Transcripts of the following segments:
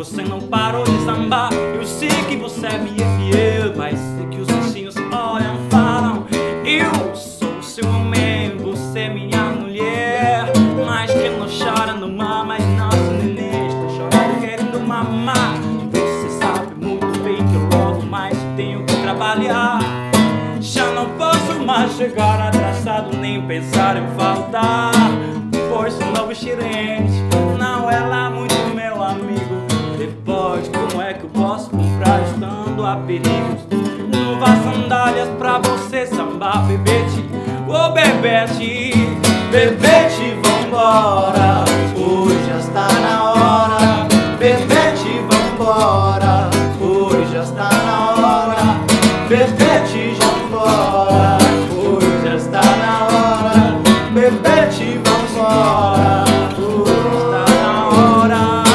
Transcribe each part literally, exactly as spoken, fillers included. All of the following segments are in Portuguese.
você não parou de sambar. Eu sei que você me é fiel, mas sei que os bichinhos olham e falam: eu sou seu homem, você é minha mulher. Mas que não chora no mar, mas nosso neném está chorando querendo mamar. Você sabe muito bem que eu logo mais tenho que trabalhar. Já não posso mais chegar atrasado, nem pensar em faltar, pois o novo gerente não é lá muito meu amigo. Depois, como é que eu posso comprar estando a perigos? Novas sandálias pra você sambar, bebete. Ô bebete, bebete, vambora, hoje já está na hora. Bebete, vambora, hoje já está na hora. Bebete, vambora, hoje já está na hora. Bebete, vambora, hoje está na hora.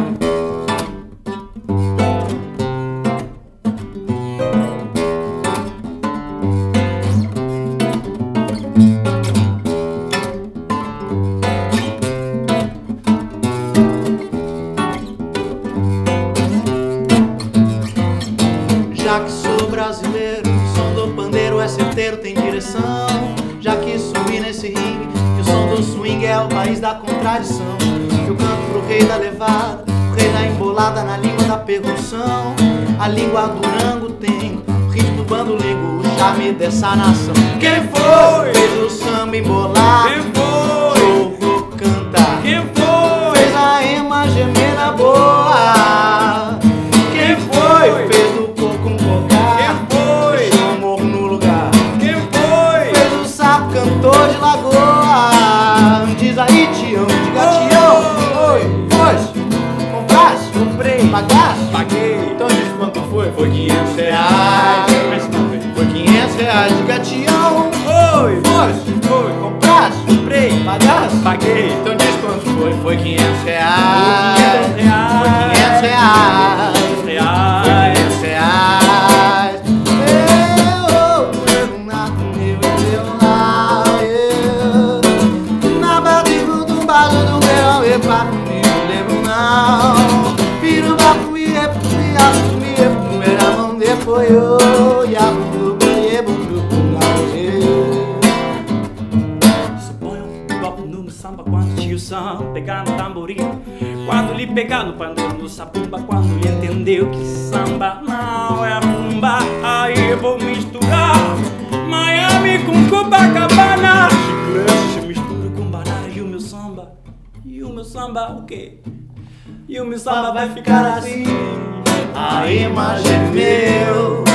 Já que sou brasileiro, o som do pandeiro é certeiro, tem direção. Já que subi nesse ringue, que o som do swing é o país da contradição. Eu canto pro rei da levada, o rei da embolada na língua da percussão. A língua do Durango tem o ritmo do bandolingo, o charme dessa nação. Quem foi? Fez o samba embolar. Quem foi? Eu vou cantar. Quem foi? Fez a ema gemer na boa. Quem foi? Fez o coco um cocar. Quem foi? Deixou o morro no lugar. Quem foi? Fez o sapo cantor de lagoa. Diz aí, Tião, de gatião. Oi, foste, compraste, comprei, pagaste, paguei. Então diz quanto foi? Foi quinhentos reais. Foi quinhentos reais de gatião. Oi, foste, foi, compraste, comprei, pagaste, paguei. Então diz quanto foi? Foi quinhentos reais. Foi quinhentos reais. Foi quinhentos reais. quinhentos reais. Eu, eu, na eu, na eu, na barriga do baixo do meu, eu para comigo, lembro não. Viro pra comigo, é pra comigo, é pra comigo, é pra comigo, a mão depois eu, e a mão do banheiro, é suponho que golpe no samba quando tio Sam pegar no tamborim, quando lhe pegar no pandeiro, no sabumba, quando lhe entendeu que samba não é rumba. Aí eu vou misturar Miami com Copacabana. Chiclete se mistura com banana e o meu samba. E o meu samba o quê? E o meu samba vai ficar assim. A imagem é meu,